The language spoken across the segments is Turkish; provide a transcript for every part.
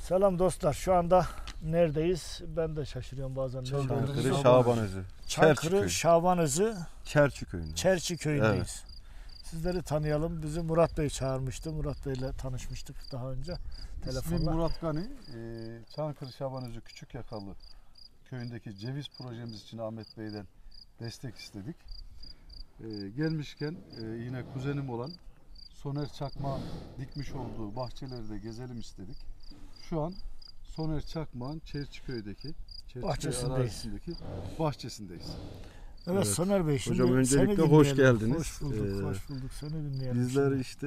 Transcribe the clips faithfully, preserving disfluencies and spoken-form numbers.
Selam dostlar. Şu anda neredeyiz? Ben de şaşırıyorum bazen. Çankırı Şabanözü. Çankırı Şabanözü. Çerçi köyündeyiz. Çerçi köyündeyiz. Evet. Sizleri tanıyalım. Bizi Murat Bey çağırmıştı. Murat Bey ile tanışmıştık daha önce. İsmim Murat Gani. Ee, Çankırı Şabanözü Küçükyakalı köyündeki ceviz projemiz için Ahmet Bey'den destek istedik. Ee, gelmişken e, yine kuzenim olan Soner Çakmak'ın dikmiş olduğu bahçeleri de gezelim istedik. Şu an Soner Çakmak'ın Çerçiköy'deki bahçesindeyiz. bahçesindeyiz. Evet, evet Soner Bey, şimdi hocam öncelikle seni hoş geldiniz. Hoş bulduk, ee, hoş bulduk. Seni dinleyelim. Bizler şimdi. işte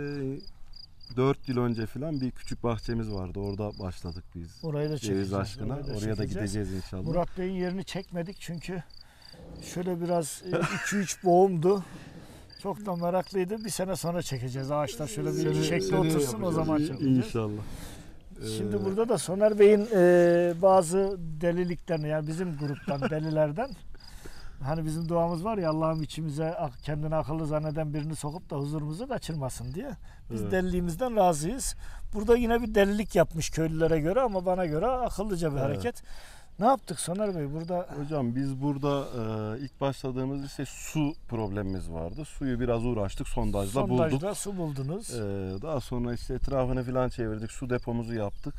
dört yıl önce falan bir küçük bahçemiz vardı. Orada başladık biz. Orayı da çekeceğiz. Ceviz aşkına. Orayı da Oraya çekeceğiz. da gideceğiz inşallah. Murat Bey'in yerini çekmedik çünkü şöyle biraz iki üç boğumdu. Çok da meraklıydı. Bir sene sonra çekeceğiz. Ağaçlar şöyle bir Sene, şekli sene otursun, o zaman çekeceğiz. İnşallah. Şimdi Ee, burada da Soner Bey'in e, bazı deliliklerini, yani bizim gruptan delilerden, hani bizim duamız var ya, Allah'ım içimize kendini akıllı zanneden birini sokup da huzurumuzu kaçırmasın diye. Biz evet. deliliğimizden razıyız. Burada yine bir delilik yapmış köylülere göre ama bana göre akıllıca bir evet. hareket. Ne yaptık Soner Bey burada? Hocam biz burada e, ilk başladığımız işte su problemimiz vardı. Suyu biraz uğraştık, sondajla, sondajla bulduk. Sondajla su buldunuz. E, daha sonra işte etrafını falan çevirdik, su depomuzu yaptık.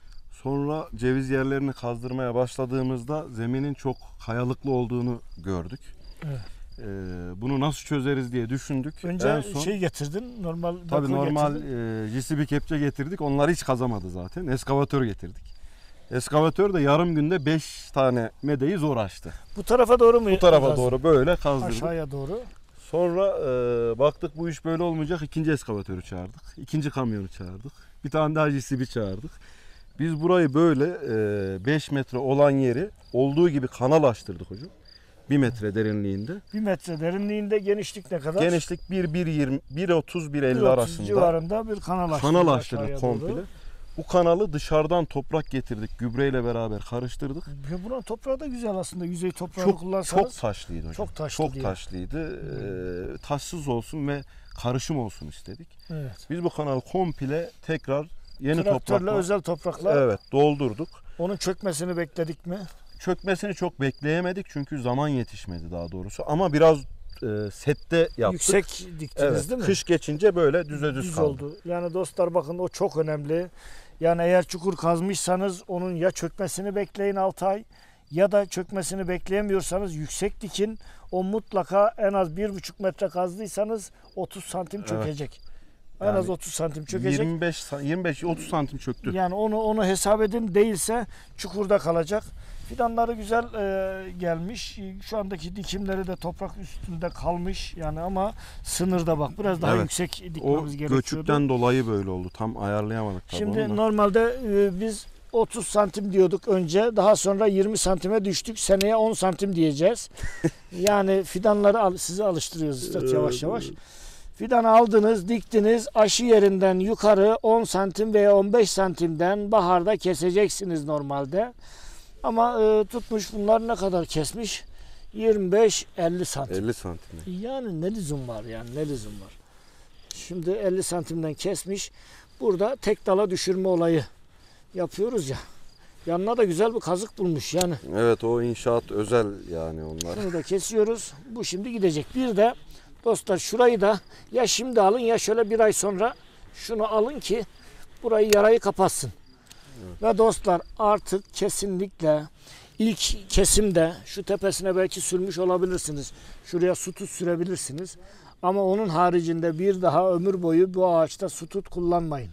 Sonra ceviz yerlerini kazdırmaya başladığımızda zeminin çok kayalıklı olduğunu gördük. Evet. E, bunu nasıl çözeriz diye düşündük. Önce en son, şey getirdin, normal tabii normal e, J C B kepçe getirdik. Onlar hiç kazamadı zaten. Eskavatör getirdik. Eskavatör de yarım günde beş tane medeyi zor açtı. Bu tarafa doğru mu? Bu tarafa kaz... doğru böyle kazdırdık. Aşağıya doğru. Sonra e, baktık bu iş böyle olmayacak. İkinci eskavatörü çağırdık. İkinci kamyonu çağırdık. Bir tane daha J C B çağırdık. Biz burayı böyle e, beş metre olan yeri olduğu gibi kanal açtırdık hocam. bir metre derinliğinde. bir metre derinliğinde, genişlik ne kadar? Genişlik bir bir yirmi, bir otuz bir elli arasında. civarında bir kanal açtırdık. Kanal açtırdık komple. Doğru. Bu kanalı dışarıdan toprak getirdik. Gübreyle beraber karıştırdık. Ya buranın toprağı da güzel aslında. Yüzey toprağı çok, kullansanız. Çok taşlıydı hocam. Çok taşlı Çok diye. taşlıydı. Ee, taşsız olsun ve karışım olsun istedik. Evet. Biz bu kanalı komple tekrar yeni traktörle, toprakla, özel toprakla. Evet, doldurduk. Onun çökmesini bekledik mi? Çökmesini çok bekleyemedik çünkü zaman yetişmedi daha doğrusu. Ama biraz e, sette yaptık. Yüksek diktiniz evet, değil mi? Kış geçince böyle düze düz, düz kaldı. oldu. Yani dostlar bakın, o çok önemli. Yani eğer çukur kazmışsanız onun ya çökmesini bekleyin altı ay ya da çökmesini bekleyemiyorsanız yüksek dikin. O mutlaka en az bir buçuk metre kazdıysanız otuz santim çökecek. Evet. En yani az otuz santim çökecek. yirmi beş otuz santim çöktü. Yani onu onu hesap edin, değilse çukurda kalacak. Fidanları güzel e, gelmiş. Şu andaki dikimleri de toprak üstünde kalmış. Yani ama sınırda bak biraz daha evet. yüksek dikmemiz o gerekiyordu. O göçükten dolayı böyle oldu. Tam ayarlayamadık tabii. Şimdi onu normalde e, biz otuz santim diyorduk önce. Daha sonra yirmi santime düştük. Seneye on santim diyeceğiz. Yani fidanları al, sizi alıştırıyoruz işte yavaş yavaş. Fidanı aldınız, diktiniz. Aşı yerinden yukarı on santim veya on beş santimden baharda keseceksiniz normalde. Ama e, tutmuş, bunlar ne kadar kesmiş? yirmi beş elli santim. elli santim. Yani ne lüzum var yani, ne lüzum var. Şimdi elli santimden kesmiş. Burada tek dala düşürme olayı yapıyoruz ya. Yanına da güzel bir kazık bulmuş yani. Evet, o inşaat özel yani onlar. Bunu da kesiyoruz. Bu şimdi gidecek. Bir de dostlar şurayı da ya şimdi alın ya şöyle bir ay sonra şunu alın ki burayı, yarayı kapatsın. Evet. Ve dostlar artık kesinlikle ilk kesimde şu tepesine belki sürmüş olabilirsiniz. Şuraya su tut sürebilirsiniz. Ama onun haricinde bir daha ömür boyu bu ağaçta su tut kullanmayın.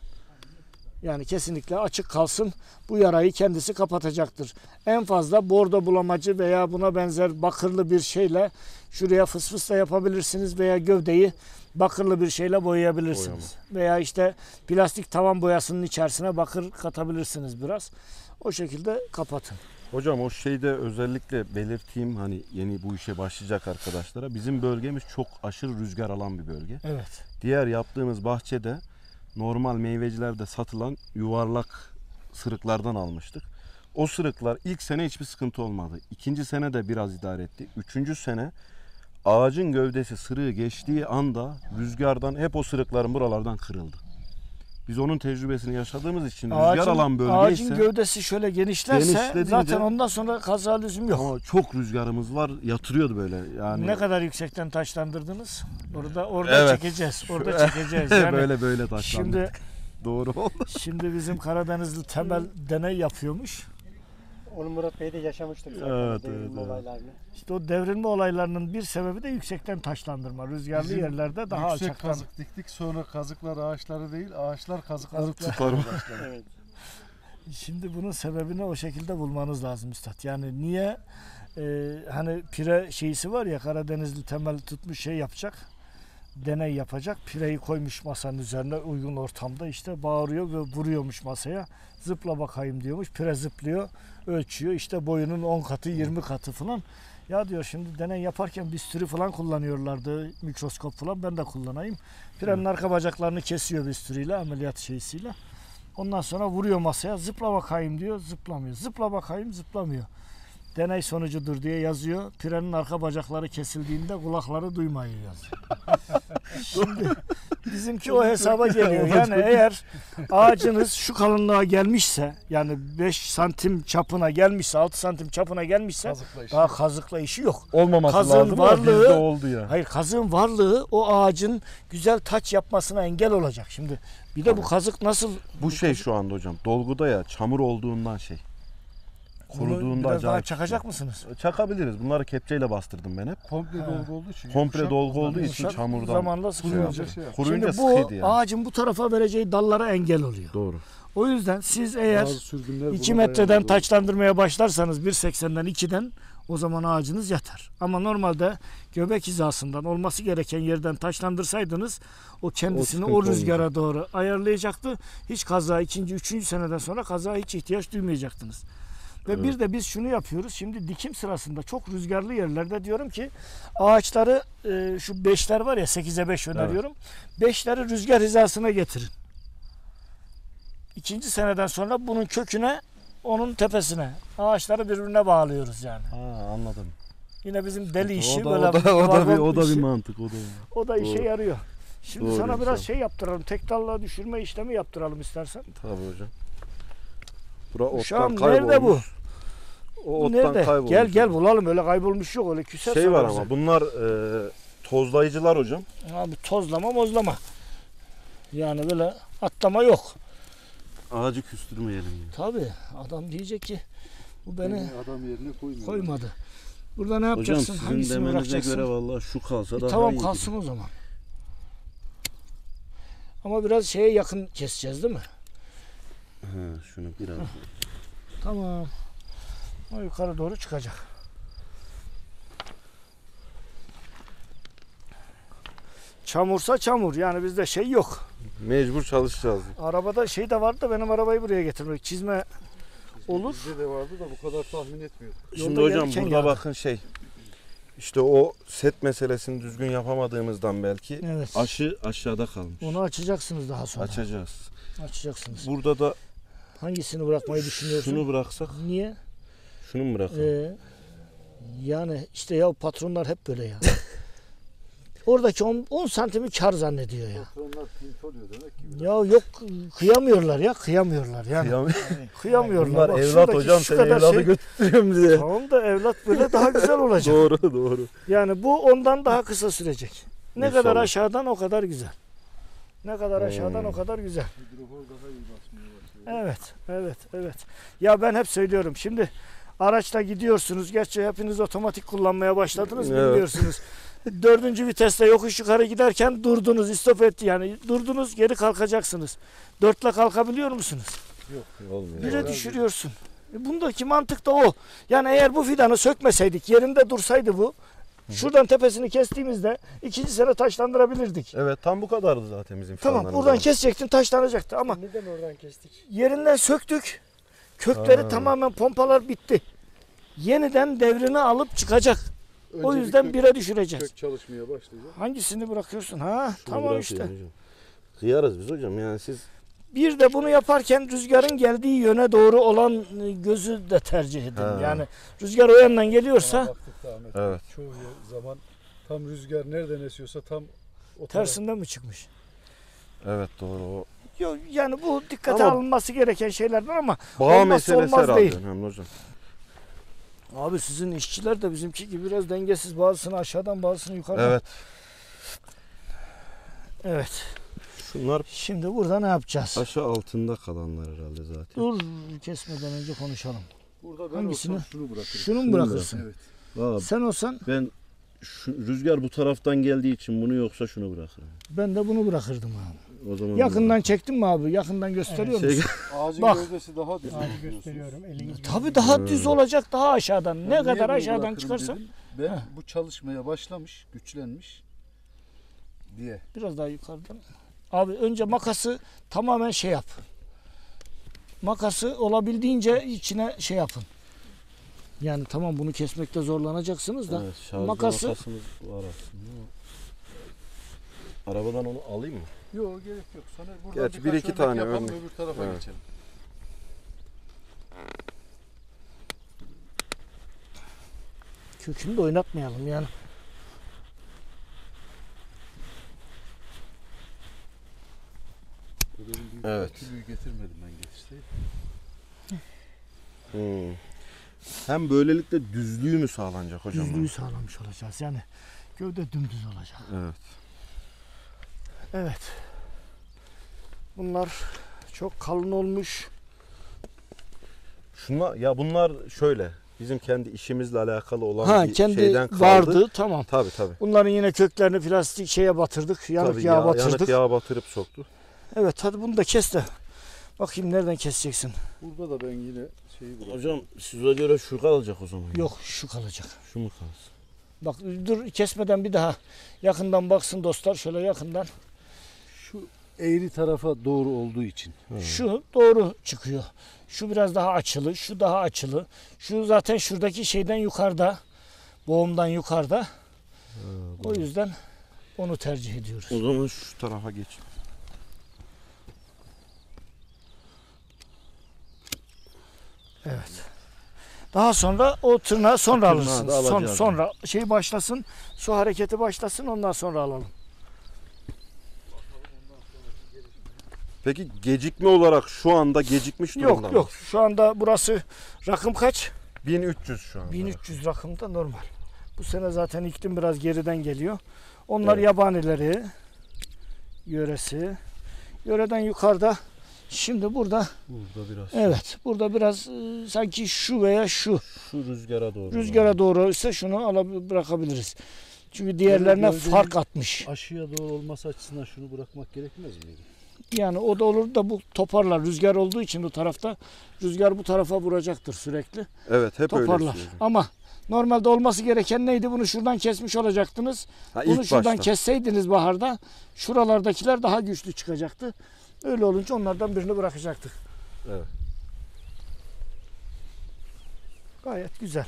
Yani kesinlikle açık kalsın. Bu yarayı kendisi kapatacaktır. En fazla bordo bulamacı veya buna benzer bakırlı bir şeyle şuraya fısfıs da yapabilirsiniz veya gövdeyi bakırlı bir şeyle boyayabilirsiniz. Boyama. Veya işte plastik tavan boyasının içerisine bakır katabilirsiniz biraz. O şekilde kapatın. Hocam o şeyde özellikle belirteyim, hani yeni bu işe başlayacak arkadaşlara. Bizim bölgemiz çok aşırı rüzgar alan bir bölge. Evet. Diğer yaptığımız bahçede normal meyvecilerde satılan yuvarlak sırıklardan almıştık. O sırıklar ilk sene hiçbir sıkıntı olmadı. İkinci sene de biraz idare etti. Üçüncü sene ağacın gövdesi sırığı geçtiği anda rüzgardan hep o sırıkların buralardan kırıldı. Biz onun tecrübesini yaşadığımız için Ağacın, rüzgar alan bölge ağacın ise gövdesi şöyle genişlerse genişlediğince- zaten ondan sonra kaza lüzum yok. ama çok rüzgarımız var, yatırıyordu böyle. Yani Ne kadar yüksekten taşlandırdınız? Orada orada Evet. çekeceğiz. Orada çekeceğiz. Yani böyle böyle taşlandı. şimdi Doğru oldu. şimdi bizim Karadenizli temel deney yapıyormuş. Onu Murat Bey de yaşamıştık zaten. Evet, devrilme evet, evet. olaylarını. İşte o devrilme olaylarının bir sebebi de yüksekten taşlandırma. Rüzgarlı Bizim yerlerde daha Yüksek alçaktan. kazık diktik, sonra kazıklar ağaçları değil, ağaçlar kazıkları Kazıklar. tutmaya başladı. Evet. Şimdi bunun sebebini o şekilde bulmanız lazım üstad. Yani niye e, hani pire şeysi var ya, Karadenizli temel tutmuş şey yapacak. Deney yapacak. Pireyi koymuş masanın üzerine uygun ortamda, işte bağırıyor ve vuruyormuş masaya. Zıpla bakayım diyormuş. Pire zıplıyor. Ölçüyor. İşte boyunun on katı yirmi katı falan. Ya diyor, şimdi deney yaparken bisturi falan kullanıyorlardı. Mikroskop falan, ben de kullanayım. Pirenin arka bacaklarını kesiyor bisturiyle, ameliyat şeysiyle. Ondan sonra vuruyor masaya. Zıpla bakayım diyor. Zıplamıyor. Zıpla bakayım, zıplamıyor. Deney sonucudur diye yazıyor. Pirenin arka bacakları kesildiğinde kulakları duymayı yazıyor. Şimdi bizimki o hesaba geliyor. Yani eğer ağacınız şu kalınlığa gelmişse, yani beş santim çapına gelmişse, altı santim çapına gelmişse, Kazıkla işte. daha kazıkla işi yok. Olmaması Kazığın lazım ama varlığı- bizde oldu ya. Hayır, kazığın varlığı o ağacın güzel taç yapmasına engel olacak. Şimdi bir de bu kazık nasıl, Bu şey şu anda hocam dolguda ya, çamur olduğundan şey. bunu Kuruduğunda biraz daha acayip. çakacak mısınız? Çakabiliriz. Bunları kepçeyle bastırdım ben hep. Komple Ha. dolgu olduğu için. Komple yumuşak, dolgu ondan olduğu için Yumuşak, çamurdan. zamanla sıkıyor. kuruyunca olacak. şey yap. Kuruyunca Şimdi bu sıkıydı yani. ağacın bu tarafa vereceği dallara engel oluyor. Doğru. O yüzden siz eğer Bazı sürgünler iki buna metreden dayanamıyor. taçlandırmaya başlarsanız bir seksenden ikiden, o zaman ağacınız yatar. Ama normalde göbek hizasından olması gereken yerden taçlandırsaydınız o kendisini O o, sıkıntı rüzgara doğru ayarlayacaktı. Hiç kaza, ikinci, üçüncü seneden sonra kaza hiç ihtiyaç duymayacaktınız. Ve Evet. bir de biz şunu yapıyoruz. Şimdi dikim sırasında çok rüzgarlı yerlerde diyorum ki ağaçları e, şu beşler var ya, sekize beş öneriyorum. Beşleri rüzgar hizasına getirin. İkinci seneden sonra bunun köküne, onun tepesine ağaçları birbirine bağlıyoruz yani. Ha, anladım. Yine bizim deli işi o da, böyle o da, o da bir, vagon o da bir işi. mantık. O da. O da işe Doğru. yarıyor. Şimdi Doğru, sana biraz inşallah. şey yaptıralım. Tek dalla düşürme işlemi yaptıralım istersen. Tabii hocam. Bura ottan Uşağım kaybolmuş. nerede bu? O Bu ottan nerede? kaybolmuş. Gel gel bulalım. Öyle kaybolmuş yok. Öyle küser Şey var sana ama bunlar e, tozlayıcılar hocam. bize. Abi tozlama mozlama. Yani böyle atlama yok. Ağacı küstürmeyelim. Yani. Tabii adam diyecek ki bu beni Yani adam yerine koymuyor. koymadı. Burada ne Hocam yapacaksın? sizin Hangisini demenize bırakacaksın? göre vallahi şu kalsa E, daha tamam iyi. kalsın o zaman. Ama biraz şeye yakın keseceğiz değil mi? Ha, şunu biraz. Tamam. O yukarı doğru çıkacak. Çamursa çamur. Yani bizde şey yok. Mecbur çalışacağız. Arabada şey de vardı da benim arabayı buraya getirmek. Çizme olur. Bizde de vardı da bu kadar tahmin etmiyorduk. Şimdi Yolda hocam gelirken burada yağdı. bakın şey. İşte o set meselesini düzgün yapamadığımızdan belki Evet. aşı aşağıda kalmış. Onu açacaksınız daha sonra. Açacağız. Açacaksınız. Burada da Hangisini bırakmayı düşünüyorsun? şunu bıraksak, Niye? şunu mu bırakalım? Ee, yani işte ya patronlar hep böyle ya. Oradaki on santimi kar zannediyor ya. Patronlar pinç oluyor demek ki. Ya yok, kıyamıyorlar ya, kıyamıyorlar yani. Kıyam- Kıyamıyorlar. Bunlar Bak evlat şuradaki hocam, şu sen kadar evladı şey- götürüyorum diye. Tamam da evlat böyle daha güzel olacak. Doğru doğru. Yani bu ondan daha kısa sürecek. Ne İnşallah. kadar aşağıdan o kadar güzel. Ne kadar aşağıdan Hmm. o kadar güzel. Hidrofor daha iyi basmaya başlıyor. Evet, evet, evet. Ya ben hep söylüyorum. Şimdi araçla gidiyorsunuz. Gerçi hepiniz otomatik kullanmaya başladınız, Evet. bilmiyorsunuz. Dördüncü viteste yokuş yukarı giderken durdunuz, istop etti yani. Durdunuz, geri kalkacaksınız. Dörtle kalkabiliyor musunuz? Olmuyor. Bire düşürüyorsun. E bundaki mantık da o. Yani eğer bu fidanı sökmeseydik, yerinde dursaydı bu, şuradan tepesini kestiğimizde ikinci sene taşlandırabilirdik. Evet, tam bu kadardı zaten bizim Tamam, fidanlarımız. buradan kesecektin, taşlanacaktı ama Neden oradan kestik? yerinden söktük. Kökleri Ha. tamamen pompalar bitti. Yeniden devrini alıp çıkacak. O Önce bir yüzden kök- bire düşüreceğiz. kök çalışmaya başlayacak. Hangisini bırakıyorsun? Ha, Şunu tamam bırakayım işte. hocam. Kıyarız biz hocam, yani siz Bir de bunu yaparken rüzgarın geldiği yöne doğru olan e, gözü de tercih edin. Ha. Yani rüzgar o yandan geliyorsa Ona baktık da Ahmet. Evet. Çoğu yer- zaman tam rüzgar nereden esiyorsa tam o taraf. tersinden mi çıkmış? evet doğru, o Yok, yani bu dikkate Ama- alınması gereken şeylerden ama Bağ olmazsa meselesi olmaz herhalde değil. önemli hocam. Abi sizin işçiler de bizimki gibi biraz dengesiz. Bazısını aşağıdan bazısını yukarıdan. Evet. Evet. Şunlar Şimdi burada ne yapacağız? aşağı altında kalanlar herhalde zaten. Dur, kesmeden önce konuşalım. Burada ben Hangisini? olsam şunu bırakırım. Şunu mu bırakırsın? Evet. Valla Sen olsan ben şu, rüzgar bu taraftan geldiği için bunu yoksa şunu bırakırım. ben de bunu bırakırdım abi. O zaman Yakından çektin mi abi? Yakından gösteriyor Şey- musun? Ağacın Bak. gövdesi daha düz. Ağacı biliyorsunuz. gösteriyorum. Eliniz Tabii daha Hmm. düz olacak, daha aşağıdan. Ben Ne niye kadar bunu aşağıdan bırakırım çıkarsan dedim. Ben Heh. bu çalışmaya başlamış, güçlenmiş diye. biraz daha yukarıdan. Abi önce makası tamamen şey yap. Makası olabildiğince içine şey yapın. Yani tamam, bunu kesmekte zorlanacaksınız da. Evet, şarjlı makası- makasımız var aslında. Arabadan onu alayım mı? Yok gerek yok. Sonra buradan Gerçi bir birkaç iki örnek tane yapalım, örnek. öbür tarafa Evet. geçelim. Kökünü de oynatmayalım yani. Benim büyük Evet. akülüyü getirmedim ben geçişteyim. Hmm. Hem böylelikle düzlüğü mü sağlanacak hocam? Düzlüğü sağlamış olacağız. Yani gövde dümdüz olacak. Evet. Evet. Bunlar çok kalın olmuş. Şunlar ya bunlar şöyle bizim kendi işimizle alakalı olan Ha, bir kendi şeyden kaldı. vardı, tamam. Tabii tabii. Bunların yine köklerini plastik şeye batırdık. Yanık Tabii yağa yağ- batırdık. yanık yağa batırıp soktu. Evet, hadi bunu da kes de. Bakayım nereden keseceksin? Burada da ben yine şeyi bırakıyorum. Hocam size göre şu kalacak o zaman. Yok, şu kalacak. Şu mu kalsın? Bak dur, kesmeden bir daha yakından baksın dostlar, şöyle yakından. Şu eğri tarafa doğru olduğu için. Şu doğru çıkıyor. Şu biraz daha açılı, şu daha açılı. Şu zaten şuradaki şeyden yukarıda. Boğumdan yukarıda. O yüzden onu tercih ediyoruz. O zaman şu tarafa geç. Evet. Daha sonra o tırnağı sonra Tırnağı da alırsınız. Son, alacağız. sonra şey başlasın, su hareketi başlasın, ondan sonra alalım. Peki gecikme olarak şu anda gecikmiş durumda Yok mı? yok, şu anda burası rakım kaç? bin üç yüz şu anda. bin üç yüz rakımda normal. Bu sene zaten iklim biraz geriden geliyor. Onlar Evet. yabanileri, yöresi. Yöreden yukarıda. Şimdi burada, Burada biraz. evet, burada biraz e, sanki şu veya şu Şu rüzgara doğru. rüzgara doğru ise şunu alab- bırakabiliriz. Çünkü diğerlerine gövdenin- fark atmış. Aşıya doğru olması açısından şunu bırakmak gerekmez miydi? Yani o da olur da bu toparlar. Rüzgar olduğu için bu tarafta, rüzgar bu tarafa vuracaktır sürekli. Evet hep öyle Toparlar. söylüyorum. Ama normalde olması gereken neydi? Bunu şuradan kesmiş olacaktınız. Ha, Bunu ilk şuradan başta. kesseydiniz baharda, şuralardakiler daha güçlü çıkacaktı. Öyle olunca onlardan birini bırakacaktık. Evet. Gayet güzel.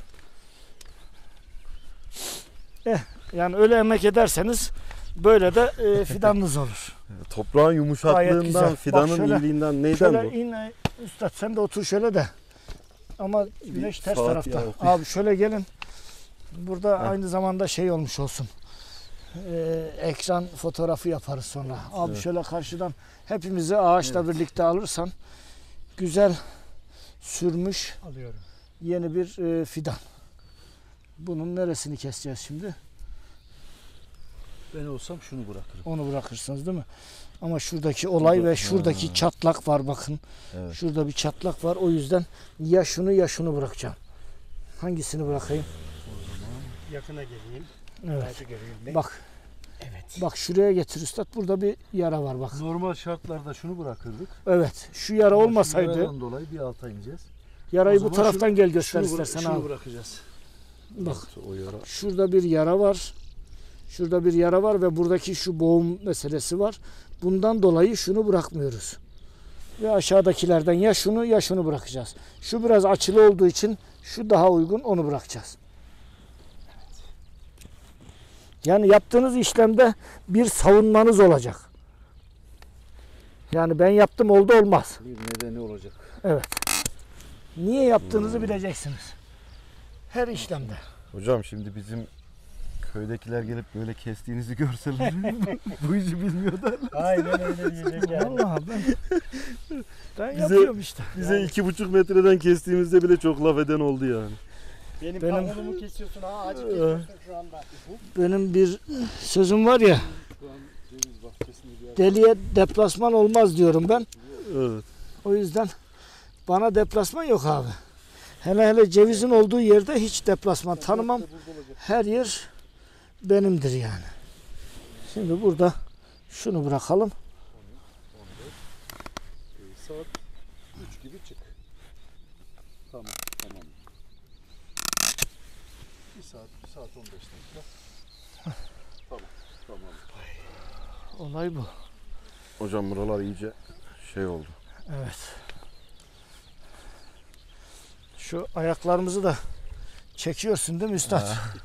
Eh, yani öyle emek ederseniz böyle de e, fidanınız olur. Toprağın Gayet yumuşaklığından, güzel. Bak fidanın şöyle- iyiliğinden neyden Şöyle bu? in e, üstad, sen de otur şöyle de. Ama güneş ters Fatih tarafta. oku. Abi şöyle gelin. Burada Heh. aynı zamanda şey olmuş olsun. Ee, ekran fotoğrafı yaparız sonra. Abi Evet. şöyle karşıdan hepimizi ağaçla birlikte alırsan güzel sürmüş alıyorum. yeni bir e, fidan. Bunun neresini keseceğiz şimdi? Ben olsam şunu bırakırım. Onu bırakırsınız değil mi? Ama şuradaki olay ve şuradaki Ha. çatlak var bakın. Evet. Şurada bir çatlak var. O yüzden ya şunu ya şunu bırakacağım. Hangisini bırakayım? Yakına geleyim. Evet. Ağacı göreyim. de. Bak. Evet. Bak şuraya getir üstad. Burada bir yara var bak. Normal şartlarda şunu bırakırdık. Evet. Şu yara Ama şu olmasaydı, yaradan dolayı bir alta ineceğiz. yarayı O bu zaman taraftan şunu- gel göster Şunu, bıra- istersen şunu abi. bırakacağız. Bak. O yara. Şurada bir yara var. Şurada bir yara var ve buradaki şu boğum meselesi var. Bundan dolayı şunu bırakmıyoruz. Ve aşağıdakilerden ya şunu ya şunu bırakacağız. Şu biraz açılı olduğu için şu daha uygun, onu bırakacağız. Yani yaptığınız işlemde bir savunmanız olacak. Yani ben yaptım oldu olmaz. Bir nedeni olacak. Evet. Niye yaptığınızı bileceksiniz. Her işlemde. Hocam şimdi bizim Köydekiler gelip böyle kestiğinizi görseler bu işi bilmiyor derler. Aynen öyle diyecek yani. Vallahi ben, ben Bize- yapıyorum işte. Bize Yani- iki buçuk metreden kestiğimizde bile çok laf eden oldu yani. Benim, Benim- kavanomu kesiyorsun ha, ağacı kesiyorsun şu anda. Benim bir sözüm var ya, Şu an ceviz bahçesinde bir yer. deliye deplasman olmaz diyorum ben. Evet. O yüzden bana deplasman yok abi. Hele hele cevizin olduğu yerde hiç deplasman tanımam. Her yer benimdir yani. Şimdi burada şunu bırakalım. Ee, Saat üç gibi çık. Tamam, tamam. Bir saat, bir saat on beş dakika. Tamam, tamam. Olay bu. Hocam buralar iyice şey oldu. Evet. Şu ayaklarımızı da çekiyorsun değil mi üstad?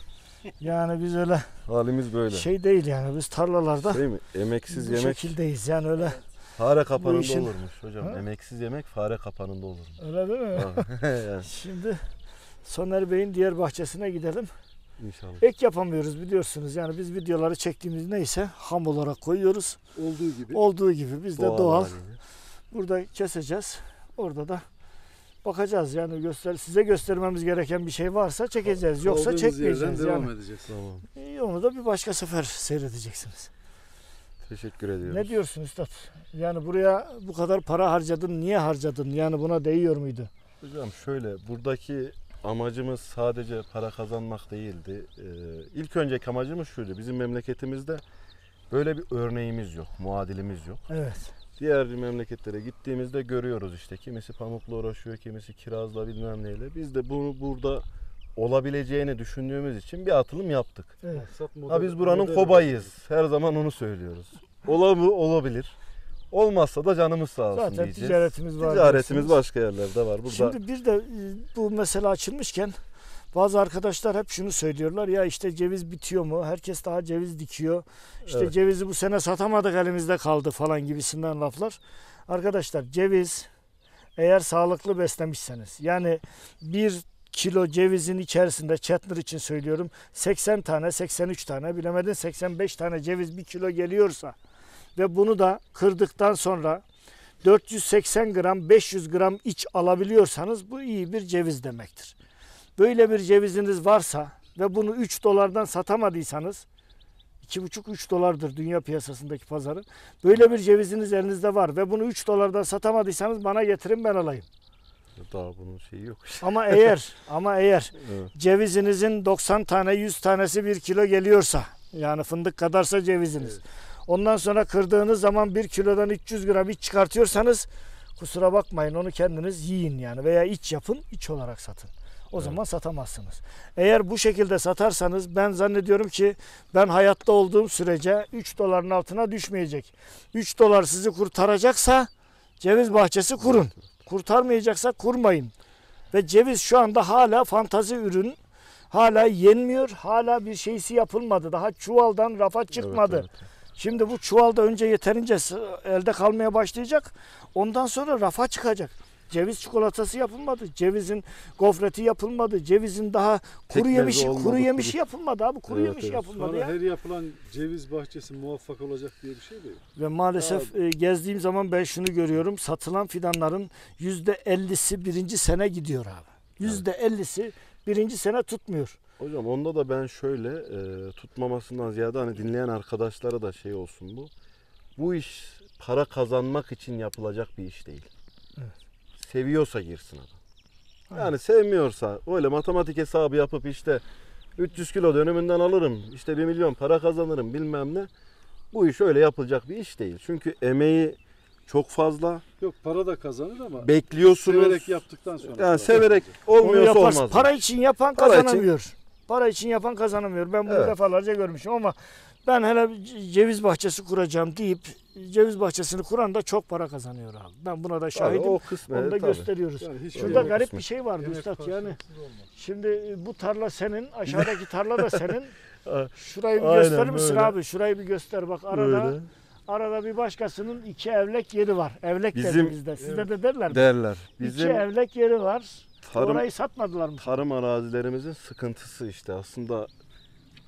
Yani biz öyle Halimiz böyle. şey değil yani, biz tarlalarda Değil mi? Emeksiz bu yemek şekildeyiz yani, öyle fare kapanında işin- olurmuş hocam. Ha? Emeksiz yemek fare kapanında olur. öyle değil mi? Yani Şimdi Soner Bey'in diğer bahçesine gidelim. İnşallah. Ek yapamıyoruz biliyorsunuz. Yani biz videoları çektiğimiz neyse ham olarak koyuyoruz. Olduğu gibi. Olduğu gibi biz de doğal. haliyle. Burada keseceğiz. Orada da bakacağız yani, göster size göstermemiz gereken bir şey varsa çekeceğiz. Yoksa Kaldığımız yerden çekmeyeceğiz devam yani. edeceğiz. Tamam. İyi, onu da bir başka sefer seyredeceksiniz. Teşekkür ediyoruz. Ne diyorsun üstad? Yani buraya bu kadar para harcadın, niye harcadın? Yani buna değiyor muydu? Hocam şöyle, buradaki amacımız sadece para kazanmak değildi. Ee, ilk önceki amacımız şuydu. Bizim memleketimizde böyle bir örneğimiz yok, muadilimiz yok. Evet. Diğer memleketlere gittiğimizde görüyoruz işte. Kimisi pamukla uğraşıyor, kimisi kirazla bilmem neyle. Biz de bunu burada olabileceğini düşündüğümüz için bir atılım yaptık. Evet. Maksat Ha, model- biz buranın model- kobayıyız. Her zaman onu söylüyoruz. Ola mı? Olabilir. Olmazsa da canımız sağ olsun Zaten diyeceğiz. ticaretimiz var. Ticaretimiz diyorsunuz. başka yerlerde var. Burada Şimdi bir de e, bu mesele açılmışken bazı arkadaşlar hep şunu söylüyorlar ya, işte ceviz bitiyor mu? Herkes daha ceviz dikiyor. İşte Evet. cevizi bu sene satamadık, elimizde kaldı falan gibisinden laflar. Arkadaşlar, ceviz eğer sağlıklı beslemişseniz, yani bir kilo cevizin içerisinde, Chetner için söylüyorum, seksen tane, seksen üç tane, bilemedin seksen beş tane ceviz bir kilo geliyorsa ve bunu da kırdıktan sonra dört yüz seksen gram, beş yüz gram iç alabiliyorsanız bu iyi bir ceviz demektir. Böyle bir ceviziniz varsa ve bunu üç dolardan satamadıysanız, iki buçuk üç dolardır dünya piyasasındaki pazarı. Böyle bir ceviziniz elinizde var ve bunu üç dolardan satamadıysanız bana getirin, ben alayım. daha bunun şeyi yok. Ama eğer ama eğer Evet. cevizinizin doksan tane, yüz tanesi bir kilo geliyorsa, yani fındık kadarsa ceviziniz. Ondan sonra kırdığınız zaman bir kilodan üç yüz gram iç çıkartıyorsanız kusura bakmayın, onu kendiniz yiyin yani, veya iç yapın, iç olarak satın. O zaman satamazsınız. Eğer bu şekilde satarsanız ben zannediyorum ki ben hayatta olduğum sürece üç doların altına düşmeyecek. üç dolar sizi kurtaracaksa ceviz bahçesi kurun. Kurtarmayacaksa kurmayın. Ve ceviz şu anda hala fantazi ürün. Hala yenmiyor. Hala bir şeysi yapılmadı. Daha çuvaldan rafa çıkmadı. Evet, evet. Şimdi bu çuvalda önce yeterince s- elde kalmaya başlayacak. Ondan sonra rafa çıkacak. Ceviz çikolatası yapılmadı. Cevizin gofreti yapılmadı. Cevizin daha kuru Pekmezi yemişi, olmadı, kuru kuru- yemişi yapılmadı abi. Kuru Evet, yemiş evet. yapılmadı Sonra ya. her yapılan ceviz bahçesi muvaffak olacak diye bir şey de yok. Ve maalesef e, gezdiğim zaman ben şunu görüyorum. Satılan fidanların yüzde ellisi birinci sene gidiyor abi. Yüzde ellisi birinci sene tutmuyor. Hocam onda da ben şöyle e, tutmamasından ziyade hani dinleyen arkadaşlara da şey olsun bu. Bu iş para kazanmak için yapılacak bir iş değil. Evet. Seviyorsa girsin adam. Yani sevmiyorsa öyle matematik hesabı yapıp işte üç yüz kilo dönümünden alırım, işte bir milyon para kazanırım bilmem ne. Bu iş öyle yapılacak bir iş değil. Çünkü emeği çok fazla. Yok, para da kazanır ama Bekliyorsunuz. severek yaptıktan sonra. Yani para severek kazanacak. Onu olmuyorsa yaparsın. olmaz. Para için yapan Para için- kazanamıyor. Para için yapan kazanamıyor. Ben bunu Evet. defalarca görmüşüm ama ben hele bir ceviz bahçesi kuracağım deyip ceviz bahçesini kuran da çok para kazanıyor abi. Ben buna da Tabii, şahidim. o kısmı Onu da tabii. gösteriyoruz. Yani hiç Şurada Öyle garip kısmı. bir şey vardı Emek üstad yani. karşılıksız olmaz. Şimdi e, bu tarla senin, aşağıdaki tarla da senin. Şurayı bir Aynen gösterir misin böyle. abi? Şurayı bir göster bak, arada Böyle arada bir başkasının iki evlek yeri var. Evlek Bizim- dedi bizde. Sizde de derler mi? derler. İki Bizim evlek yeri var. tarım Orayı satmadılar mı? tarım arazilerimizin sıkıntısı işte aslında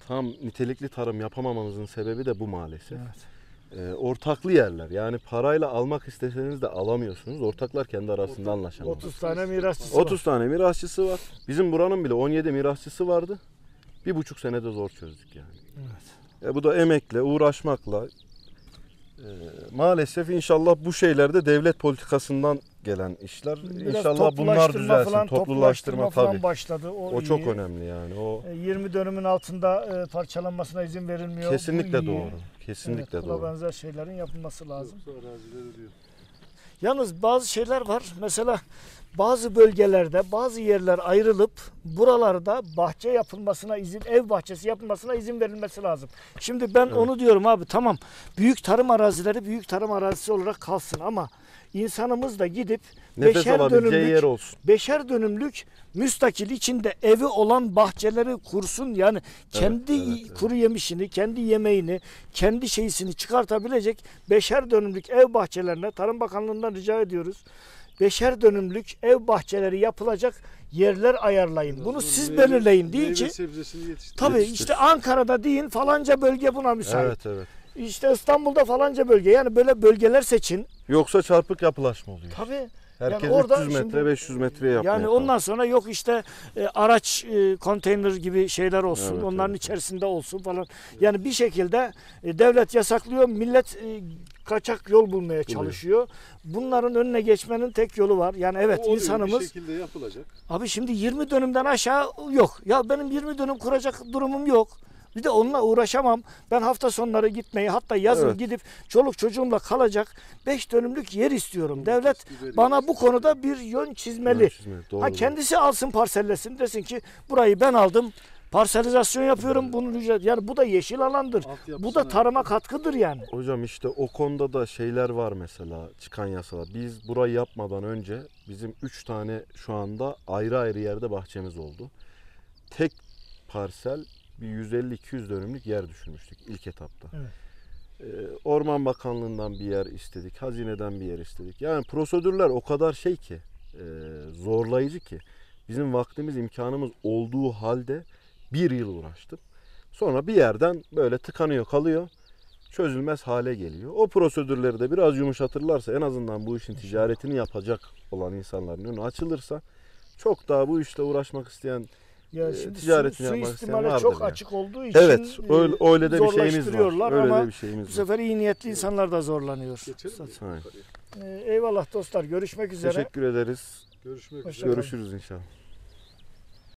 tam nitelikli tarım yapamamamızın sebebi de bu maalesef. Evet. Ee, ortaklı yerler. Yani parayla almak isteseniz de alamıyorsunuz. Ortaklar kendi arasında anlaşamıyor. otuz tane mirasçısı var. otuz tane mirasçısı var. Bizim buranın bile on yedi mirasçısı vardı. Bir buçuk senede zor çözdük yani. Evet. E, bu da emekle, uğraşmakla. E, maalesef inşallah bu şeyler de devlet politikasından gelen işler. Biraz İnşallah bunlar toplulaştırma düzelsin. falan, Toplulaştırma falan tabii. başladı. O, O çok iyi. önemli yani. O E, yirmi dönümün altında e, parçalanmasına izin verilmiyor. kesinlikle Bu iyi. doğru. Kesinlikle Evet, buna doğru. benzer şeylerin yapılması lazım. Yoksa araziler ölüyor. Yalnız bazı şeyler var. Mesela bazı bölgelerde bazı yerler ayrılıp buralarda bahçe yapılmasına izin, ev bahçesi yapılmasına izin verilmesi lazım. Şimdi ben Evet. onu diyorum abi, tamam, büyük tarım arazileri büyük tarım arazisi olarak kalsın ama insanımız da gidip Nefes beşer alabileceği dönümlük yer olsun. beşer dönümlük müstakil içinde evi olan bahçeleri kursun. Yani kendi evet, evet. kuru yemişini, kendi yemeğini, kendi şeysini çıkartabilecek beşer dönümlük ev bahçelerine Tarım Bakanlığı'ndan rica ediyoruz. Beşer dönümlük ev bahçeleri yapılacak yerler ayarlayın. Bunu siz Meyve- belirleyin. Deyin meyve ki sebzesini yetiştir. tabii Yetiştir. işte Ankara'da deyin falanca bölge buna müsait. Evet evet. İşte İstanbul'da falanca bölge. Yani böyle bölgeler seçin. Yoksa çarpık yapılaşma oluyor. Tabii. Herkes Yani orada üç yüz metre, şimdi- beş yüz metre yapmaya Yani kalkıyor. ondan sonra yok işte e, araç e, konteyner gibi şeyler olsun. Evet, onların evet. içerisinde olsun falan. Yani bir şekilde e, devlet yasaklıyor. Millet e, kaçak yol bulmaya çalışıyor. Bunların önüne geçmenin tek yolu var. Yani evet, O oluyor, insanımız bir şekilde yapılacak. abi şimdi yirmi dönümden aşağı yok. Ya benim yirmi dönüm kuracak durumum yok. Bir de onunla uğraşamam. Ben hafta sonları gitmeyi, hatta yazın Evet. gidip çoluk çocuğumla kalacak beş dönümlük yer istiyorum. Devlet Biberi bana yetiştir. bu konuda bir yön çizmeli. Yön çizmeli, doğru, Ha, doğru. kendisi alsın, parsellesin, desin ki burayı ben aldım. Parselizasyon yapıyorum. Bunun ücret, yani bu da yeşil alandır. Altyapısına- Bu da tarıma katkıdır yani. Hocam işte o konuda da şeyler var mesela, çıkan yasalar. Biz burayı yapmadan önce bizim üç tane şu anda ayrı ayrı yerde bahçemiz oldu. Tek parsel bir yüz elli iki yüz dönümlük yer düşürmüştük ilk etapta. Evet. Ee, Orman Bakanlığı'ndan bir yer istedik, hazineden bir yer istedik. Yani prosedürler o kadar şey ki, e, zorlayıcı ki. Bizim vaktimiz, imkanımız olduğu halde bir yıl uğraştım. Sonra bir yerden böyle tıkanıyor kalıyor. Çözülmez hale geliyor. O prosedürleri de biraz yumuşatırlarsa, en azından bu işin ticaretini yapacak olan insanların önü açılırsa, çok daha bu işle uğraşmak isteyen, Ya e, şimdi ticaretini su, yapmak isteyen suistimale vardır çok yani. açık olduğu için Evet, e, öyle, öyle de bir şeyimiz zorlaştırıyorlar var. Öyle ama de bir şeyimiz bu var. sefer iyi niyetli insanlar da zorlanıyor. Geçelim mi? Aynen. Ee, eyvallah dostlar, görüşmek üzere. Teşekkür ederiz. Görüşmek Hoşça üzere. kalın. Görüşürüz inşallah.